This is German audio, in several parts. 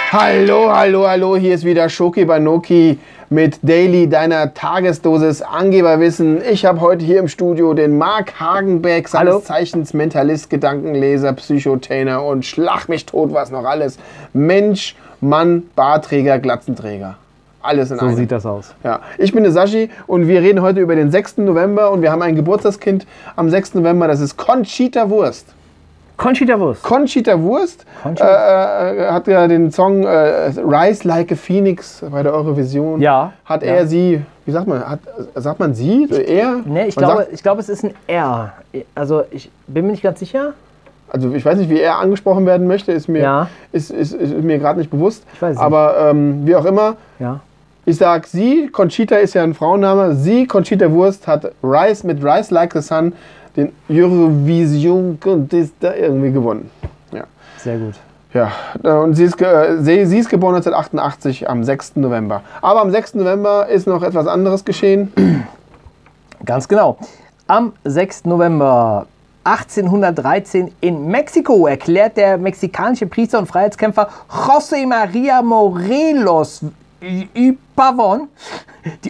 Hallo, hallo, hallo, hier ist wieder Schoki Banoki mit Daily, deiner Tagesdosis Angeberwissen. Ich habe heute hier im Studio den Marc Hagenbeck, seines Zeichens Mentalist, Gedankenleser, Psychotrainer und schlag mich tot, was noch alles. Mensch, Mann, Bartträger, Glatzenträger. Alles in einem. So sieht das aus. Ja. Ich bin der Sashi und wir reden heute über den 6. November und wir haben ein Geburtstagskind am 6. November, das ist Conchita Wurst. Conchita Wurst. Conchita Wurst hat ja den Song Rise Like a Phoenix bei der Eurovision. Ja. Hat er sie, wie sagt man, sagt man sie? Er? Nee, ich glaube, es ist ein R. Also ich bin mir nicht ganz sicher. Also ich weiß nicht, wie er angesprochen werden möchte, ist mir gerade nicht bewusst. Ich weiß nicht. Aber wie auch immer, ich sag sie, Conchita ist ja ein Frauenname, sie, Conchita Wurst, hat mit Rise Like the Sun den Eurovision Contest da irgendwie gewonnen. Ja. Sehr gut. Ja, und sie ist geboren 1988 am 6. November. Aber am 6. November ist noch etwas anderes geschehen. Ganz genau. Am 6. November 1813 in Mexiko erklärt der mexikanische Priester und Freiheitskämpfer José María Morelos y Pavón die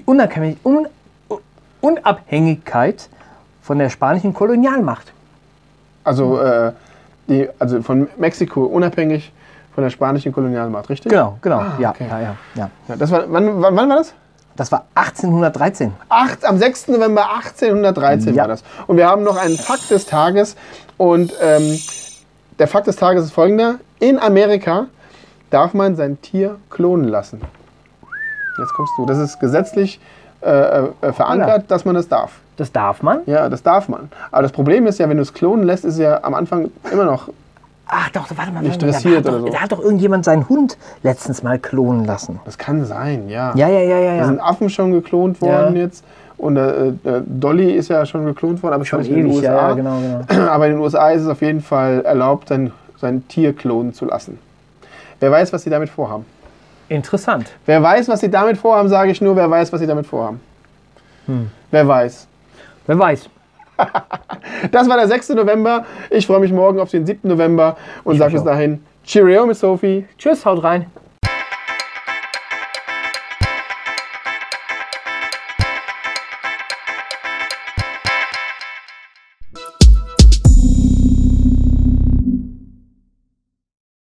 Unabhängigkeit von der spanischen Kolonialmacht. Also, also von Mexiko unabhängig von der spanischen Kolonialmacht, richtig? Genau. Okay. Ja. Das war, wann war das? Das war 1813. Am 6. November 1813 war das. Und wir haben noch einen Fakt des Tages. Und der Fakt des Tages ist folgender. In Amerika darf man sein Tier klonen lassen. Jetzt kommst du. Das ist gesetzlich verankert, dass man das darf. Das darf man? Ja, das darf man. Aber das Problem ist ja, wenn du es klonen lässt, ist es ja am Anfang immer noch warte mal. nicht dressiert oder so. Da hat doch irgendjemand seinen Hund letztens mal klonen lassen. Das kann sein, ja. Ja. Da sind Affen schon geklont worden jetzt. Und Dolly ist ja schon geklont worden, aber schon in den USA. Ja, genau. Aber in den USA ist es auf jeden Fall erlaubt, sein Tier klonen zu lassen. Wer weiß, was sie damit vorhaben. Interessant. Wer weiß, was sie damit vorhaben, sage ich nur, wer weiß, was sie damit vorhaben. Wer weiß. Wer weiß. Das war der 6. November. Ich freue mich morgen auf den 7. November und sage bis dahin Cheerio, Miss Sophie. Tschüss, haut rein.